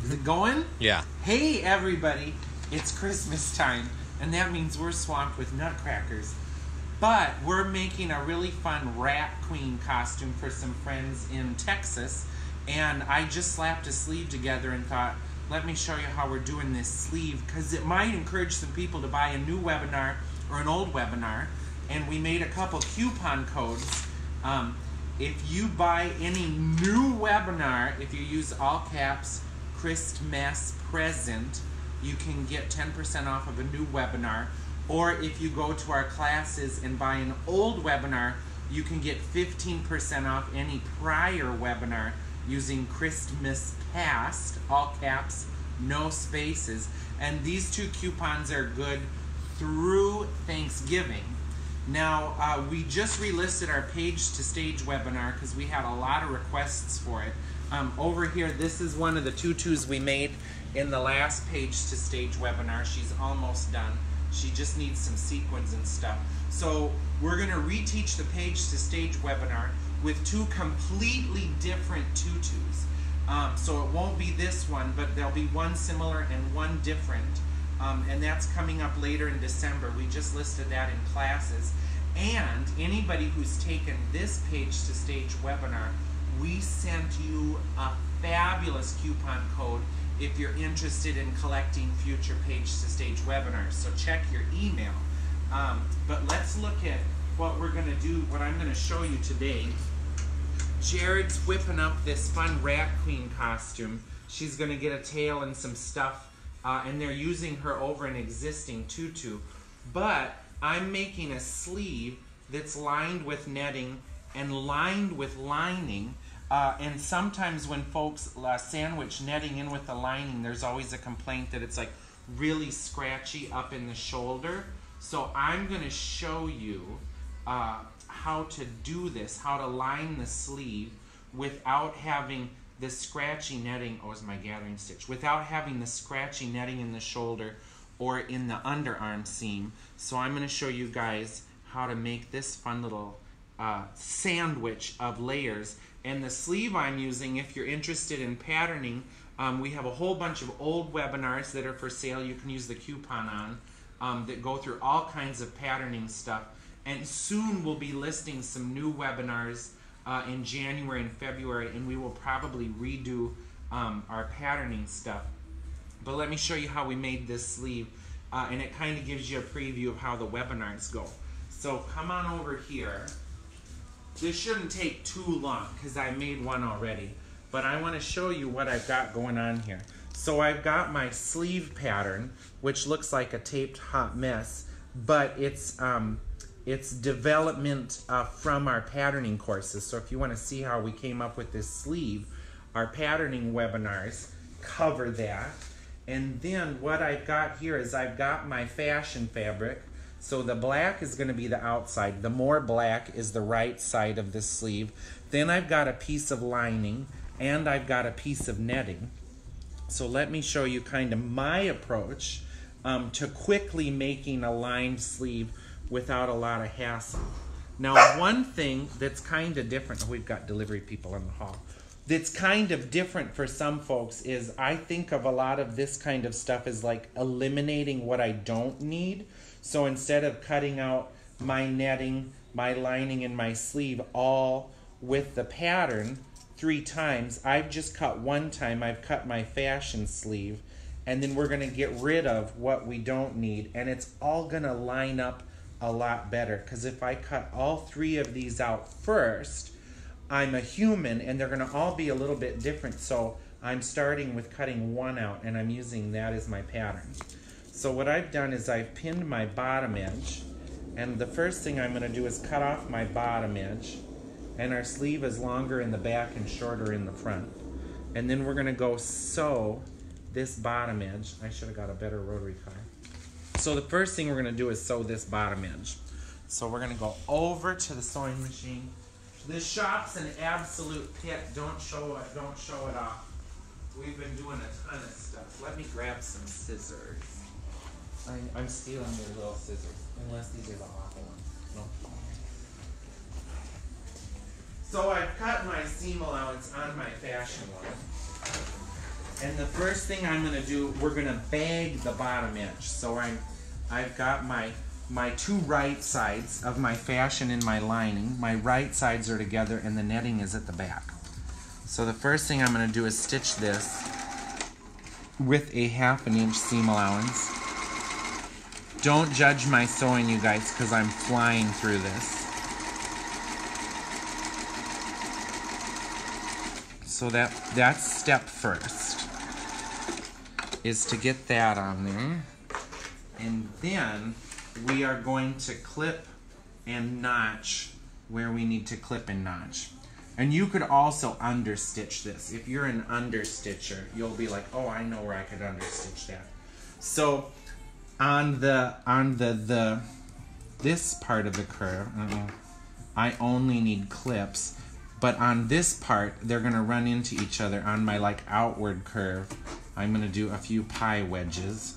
Is it going? Yeah. Hey everybody, it's Christmas time, and that means we're swamped with nutcrackers. But we're making a really fun Rat Queen costume for some friends in Texas, and I just slapped a sleeve together and thought, let me show you how we're doing this sleeve, because it might encourage some people to buy a new webinar or an old webinar. And we made a couple coupon codes. If you buy any new webinar, if you use all caps Christmas present, you can get 10% off of a new webinar. Or if you go to our classes and buy an old webinar, you can get 15% off any prior webinar using Christmas past, all caps, no spaces. And these two coupons are good through Thanksgiving. Now, we just relisted our Page to Stage webinar because we had a lot of requests for it. Over here, this is one of the tutus we made in the last Page to Stage webinar. She's almost done. She just needs some sequins and stuff. So we're going to reteach the Page to Stage webinar with two completely different tutus. So it won't be this one, but there'll be one similar and one different. And that's coming up later in December. We just listed that in classes. And anybody who's taken this Page to Stage webinar, we sent you a fabulous coupon code if you're interested in collecting future Page to Stage webinars. So check your email. But let's look at what we're going to do, what I'm going to show you today. Jared's whipping up this fun Rat Queen costume. She's going to get a tail and some stuff. And they're using her over an existing tutu. But I'm making a sleeve that's lined with netting and lined with lining. And sometimes when folks sandwich netting in with the lining, there's always a complaint that it's like really scratchy up in the shoulder. So I'm going to show you how to do this, how to line the sleeve without having the scratchy netting, is my gathering stitch, without having the scratchy netting in the shoulder or in the underarm seam. So I'm going to show you guys how to make this fun little sandwich of layers. And the sleeve I'm using, if you're interested in patterning, we have a whole bunch of old webinars that are for sale you can use the coupon on that go through all kinds of patterning stuff. And soon we'll be listing some new webinars in January and February, and we will probably redo our patterning stuff. But let me show you how we made this sleeve, and it kind of gives you a preview of how the webinars go. So come on over here. This shouldn't take too long because I made one already, but I want to show you what I've got going on here. So I've got my sleeve pattern, which looks like a taped hot mess, but it's development from our patterning courses. So if you want to see how we came up with this sleeve, our patterning webinars cover that. And then what I've got here is I've got my fashion fabric. So the black is going to be the outside. The more black is the right side of the sleeve. Then I've got a piece of lining and I've got a piece of netting. So let me show you kind of my approach to quickly making a lined sleeve without a lot of hassle. Now, one thing that's kind of different, we've got delivery people in the hall, that's kind of different for some folks is I think of a lot of this kind of stuff as like eliminating what I don't need. So instead of cutting out my netting, my lining, and my sleeve all with the pattern 3 times, I've just cut 1 time. I've cut my fashion sleeve, and then we're going to get rid of what we don't need, and it's all going to line up a lot better, because if I cut all 3 of these out first, I'm a human and they're going to all be a little bit different. So I'm starting with cutting 1 out and I'm using that as my pattern. So what I've done is I've pinned my bottom edge, and the first thing I'm going to do is cut off my bottom edge, and our sleeve is longer in the back and shorter in the front. And then we're going to go sew this bottom edge. I should have got a better rotary cutter. So the first thing we're going to do is sew this bottom edge. So we're going to go over to the sewing machine. This shop's an absolute pit. Don't show it off. We've been doing a ton of stuff. Let me grab some scissors. I'm stealing your little scissors, unless these are the awful ones. No. So I've cut my seam allowance on my fashion one. And the first thing I'm gonna do, we're gonna bag the bottom edge. So I've got my two right sides of my fashion in my lining. My right sides are together and the netting is at the back. So the first thing I'm gonna do is stitch this with a 1/2 inch seam allowance. Don't judge my sewing, you guys, because I'm flying through this. So that's step first, is to get that on there. And then we are going to clip and notch where we need to clip and notch. And you could also understitch this. If you're an understitcher, you'll be like, oh, I know where I could understitch that. So on this part of the curve, I only need clips. But on this part, they're gonna run into each other. On my like outward curve, I'm gonna do a few pie wedges.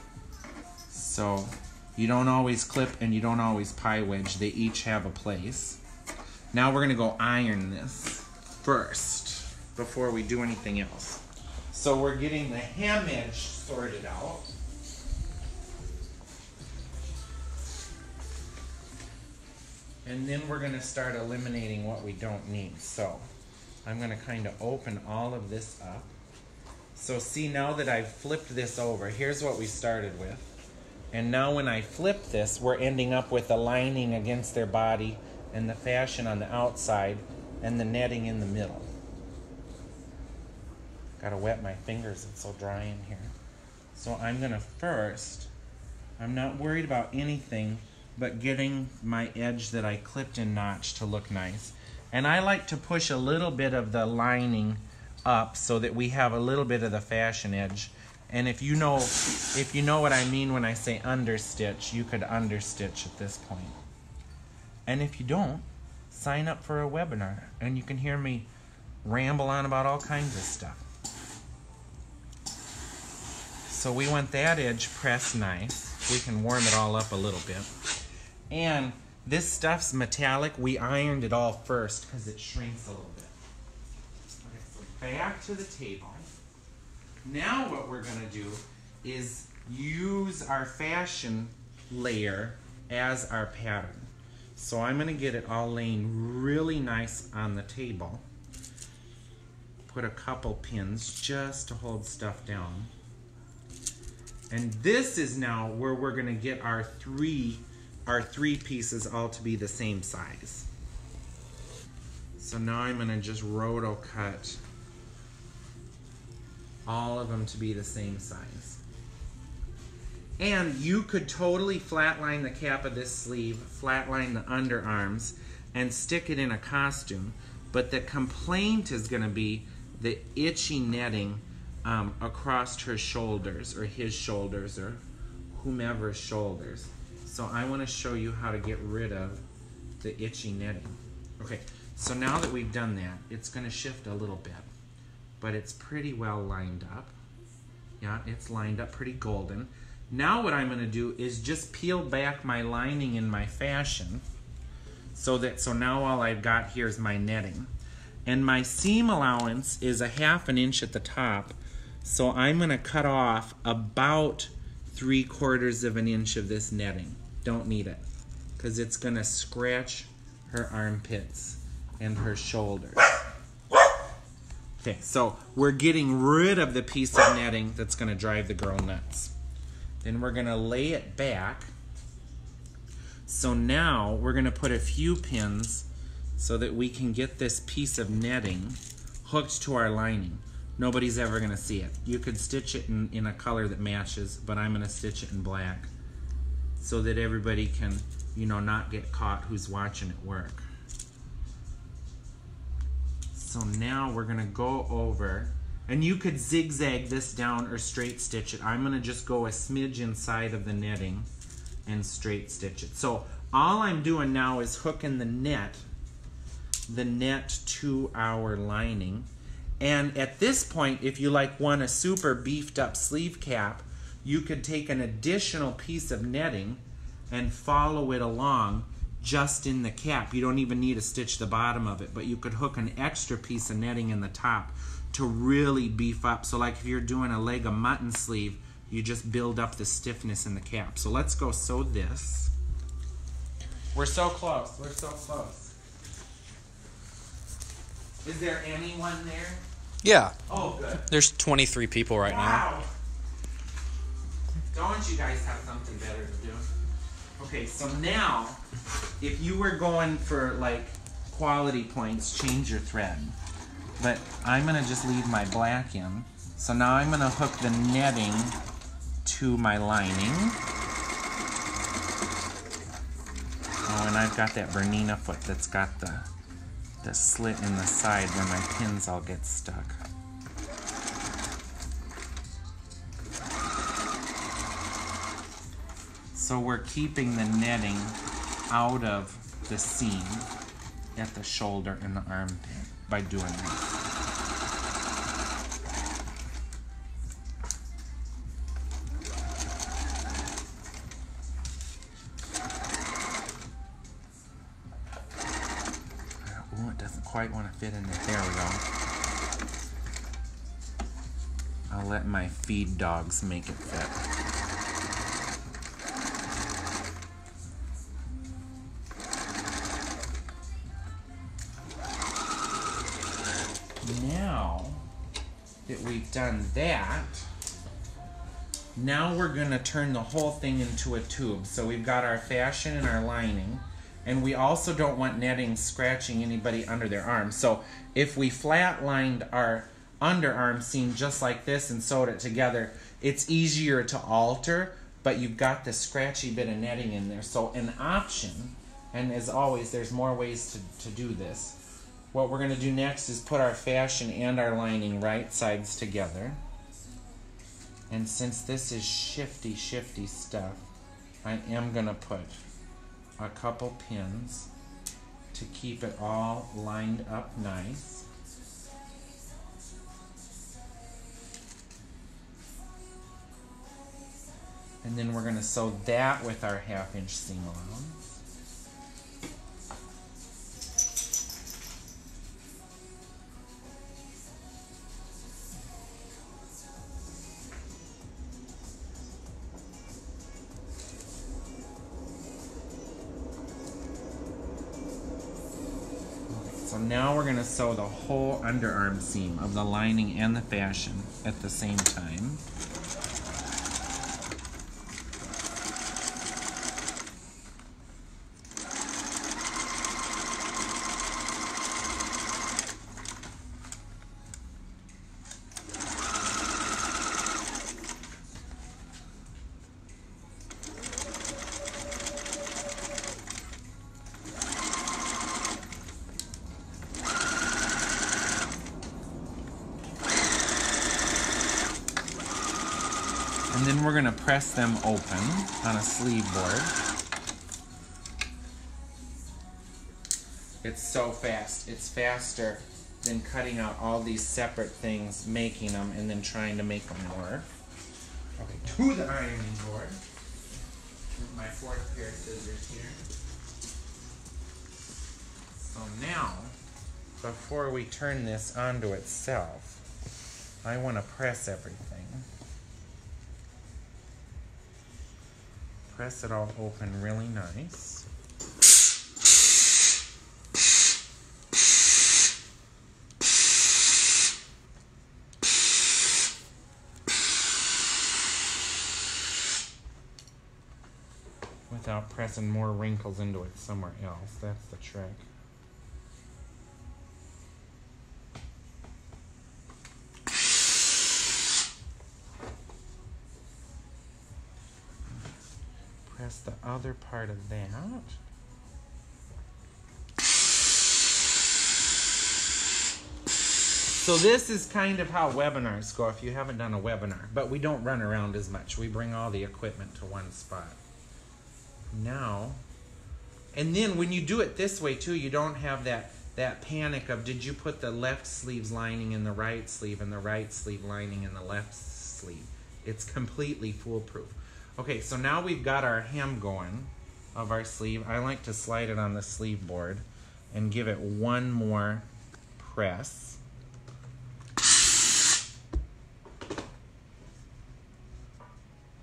So you don't always clip and you don't always pie wedge. They each have a place. Now we're gonna go iron this first before we do anything else. So we're getting the hem edge sorted out. And then we're gonna start eliminating what we don't need. So I'm gonna kind of open all of this up. So see, now that I've flipped this over, here's what we started with. And now when I flip this, we're ending up with the lining against their body and the fashion on the outside and the netting in the middle. Gotta wet my fingers, it's so dry in here. So I'm gonna first, I'm not worried about anything but getting my edge that I clipped and notched to look nice. And I like to push a little bit of the lining up so that we have a little bit of the fashion edge. And if you know what I mean when I say understitch, you could understitch at this point. And if you don't, sign up for a webinar and you can hear me ramble on about all kinds of stuff. So we want that edge pressed nice. We can warm it all up a little bit. And this stuff's metallic. We ironed it all first because it shrinks a little bit. Okay, so back to the table. Now what we're gonna do is use our fashion layer as our pattern. So I'm gonna get it all laying really nice on the table. Put a couple pins just to hold stuff down. And this is now where we're gonna get our three pieces all to be the same size. So now I'm gonna just roto cut all of them to be the same size. And you could totally flatline the cap of this sleeve, flatline the underarms, and stick it in a costume. But the complaint is gonna be the itchy netting across her shoulders, or his shoulders, or whomever's shoulders. So I want to show you how to get rid of the itchy netting. Okay, so now that we've done that, it's going to shift a little bit, but it's pretty well lined up. Yeah, it's lined up pretty golden. Now what I'm going to do is just peel back my lining in my fashion so now all I've got here is my netting. And my seam allowance is a 1/2 inch at the top, so I'm going to cut off about 3/4 inch of this netting. Don't need it, because it's gonna scratch her armpits and her shoulders. Okay, so we're getting rid of the piece of netting that's gonna drive the girl nuts. Then we're gonna lay it back. So now we're gonna put a few pins so that we can get this piece of netting hooked to our lining. Nobody's ever gonna see it. You could stitch it in a color that matches, but I'm gonna stitch it in black, so that everybody can, not get caught who's watching it work. So now we're gonna go over, and you could zigzag this down or straight stitch it. I'm gonna just go a smidge inside of the netting and straight stitch it. So all I'm doing now is hooking the net to our lining. And at this point, if you want a super beefed up sleeve cap, you could take an additional piece of netting and follow it along just in the cap. You don't even need to stitch the bottom of it, but you could hook an extra piece of netting in the top to really beef up. So like if you're doing a leg of mutton sleeve, you just build up the stiffness in the cap. So let's go sew this. We're so close. We're so close. Is there anyone there? Yeah. Oh, good. There's 23 people right now. Wow. Don't you guys have something better to do? Okay, so now, if you were going for like quality points, change your thread. But I'm gonna just leave my black in. So now I'm gonna hook the netting to my lining. Oh, and I've got that Bernina foot that's got the slit in the side where my pins all get stuck. So we're keeping the netting out of the seam at the shoulder and the armpit by doing this. Oh, it doesn't quite want to fit in there. There we go. I'll let my feed dogs make it fit. Now that we've done that, now we're going to turn the whole thing into a tube. So we've got our fashion and our lining, and we also don't want netting scratching anybody under their arm. So if we flat lined our underarm seam just like this and sewed it together, it's easier to alter, but you've got the scratchy bit of netting in there. So an option, and as always, there's more ways to do this. What we're going to do next is put our fashion and our lining right sides together. And since this is shifty stuff, I am going to put a couple pins to keep it all lined up nice. And then we're going to sew that with our 1/2 inch seam allowance. So now we're going to sew the whole underarm seam of the lining and the fashion at the same time. And then we're going to press them open on a sleeve board. It's so fast. It's faster than cutting out all these separate things, making them, and then trying to make them work. Okay, to the ironing board. With my 4th pair of scissors here. So now, before we turn this onto itself, I want to press everything. Press it all open really nice. Without pressing more wrinkles into it somewhere else. That's the trick. Press the other part of that. So this is kind of how webinars go if you haven't done a webinar, but we don't run around as much. We bring all the equipment to one spot. Now, and then when you do it this way too, you don't have that panic of did you put the left sleeve's lining in the right sleeve and the right sleeve lining in the left sleeve. It's completely foolproof. Okay, so now we've got our hem going of our sleeve. I like to slide it on the sleeve board and give it one more press.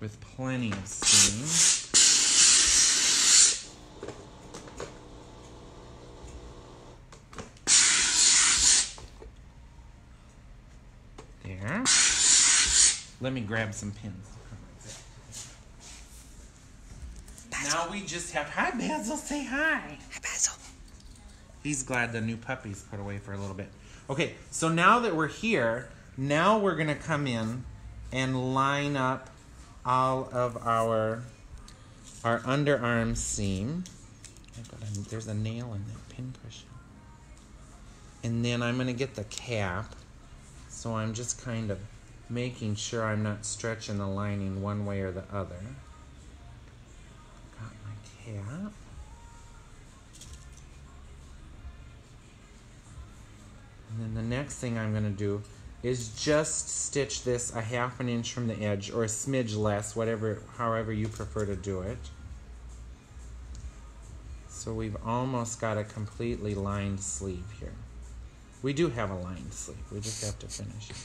with plenty of steam. There. Let me grab some pins. Now we just have, hi Basil, say hi. Hi, Basil. He's glad the new puppy's put away for a little bit. Okay, so now that we're here, now we're gonna come in and line up all of our underarm seam. There's a nail in that pin cushion. And then I'm gonna get the cap. So I'm just kind of making sure I'm not stretching the lining one way or the other. Got my cap. And then the next thing I'm going to do is just stitch this a 1/2 inch from the edge, or a smidge less, however you prefer to do it. So we've almost got a completely lined sleeve here. We do have a lined sleeve, we just have to finish it.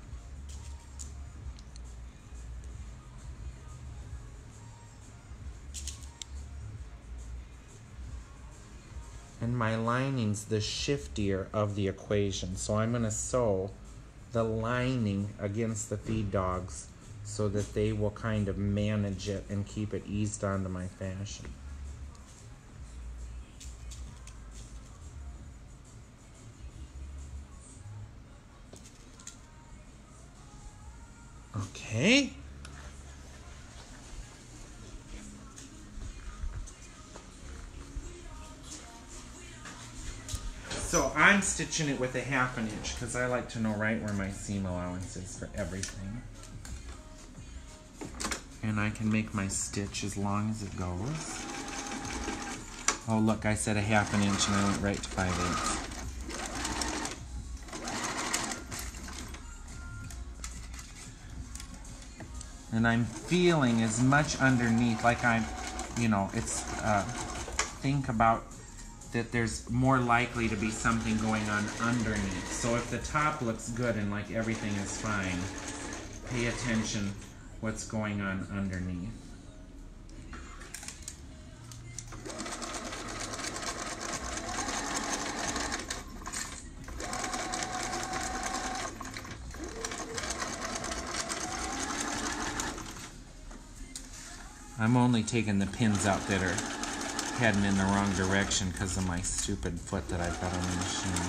And my lining's the shiftier of the equation. So I'm going to sew the lining against the feed dogs so that they will kind of manage it and keep it eased onto my fashion. Okay. So I'm stitching it with a 1/2 inch because I like to know right where my seam allowance is for everything. And I can make my stitch as long as it goes. Oh look, I said a 1/2 inch and I went right to 5/8. And I'm feeling as much underneath, like I'm, it's, think about that there's more likely to be something going on underneath. So if the top looks good and like everything is fine, pay attention what's going on underneath. I'm only taking the pins out that are heading in the wrong direction because of my stupid foot that I've got on the machine.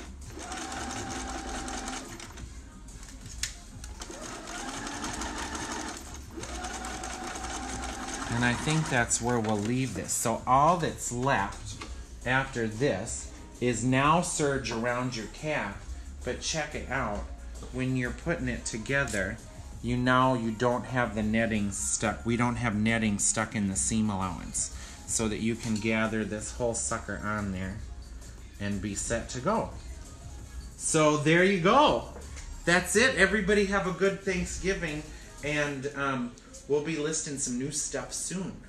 And I think that's where we'll leave this. So all that's left after this is now serge around your cap, but check it out. When you're putting it together, you don't have the netting stuck. We don't have netting stuck in the seam allowance, so that you can gather this whole sucker on there and be set to go. So there you go. That's it. Everybody have a good Thanksgiving, and we'll be listing some new stuff soon.